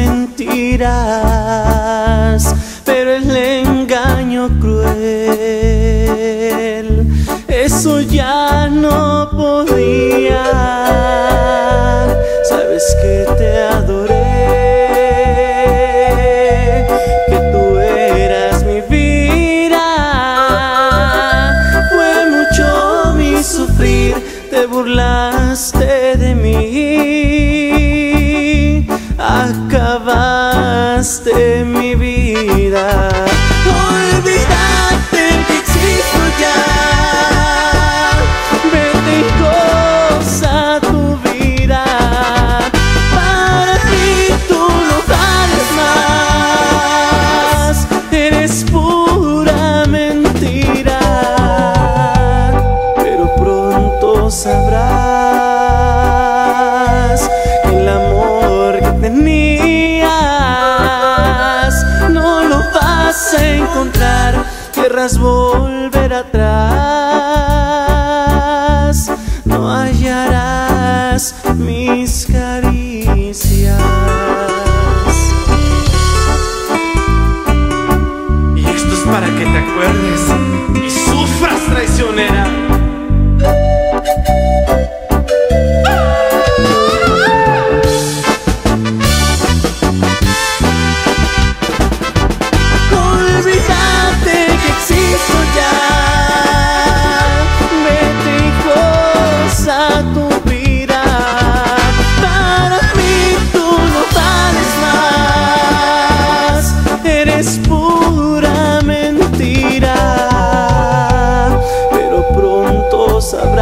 sentirás, pero el engaño cruel, eso ya no podía. Sabes que te adoré, que tú eras mi vida. Fue mucho mi sufrir, te burlaste de mí, acabaste mi vida. Olvídate que existo ya, vete y goza tu vida. Para mí tú no vales más, eres pura mentira, pero pronto sabrás que el amor que tenías no lo vas a encontrar. Querrás volver atrás, no hallarás mis caricias. Y esto es para que te acuerdes y sufras, traicionera. Es pura mentira, pero pronto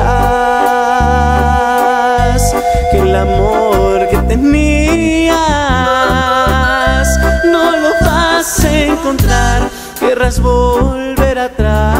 sabrás que el amor que tenías no lo vas a encontrar. Querrás volver atrás.